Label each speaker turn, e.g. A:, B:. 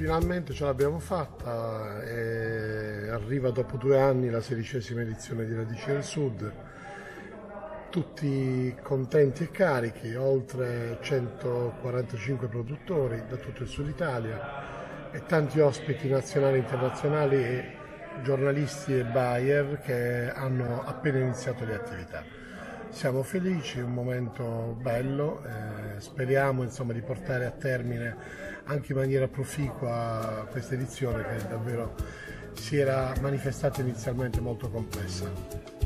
A: finalmente ce l'abbiamo fatta e arriva dopo 2 anni la 16ª edizione di Radici del Sud. Tutti contenti e carichi, oltre 145 produttori da tutto il Sud Italia e tanti ospiti nazionali e internazionali e giornalisti e buyer che hanno appena iniziato le attività. Siamo felici, è un momento bello, speriamo insomma, di portare a termine anche in maniera proficua questa edizione che davvero si era manifestata inizialmente molto complessa.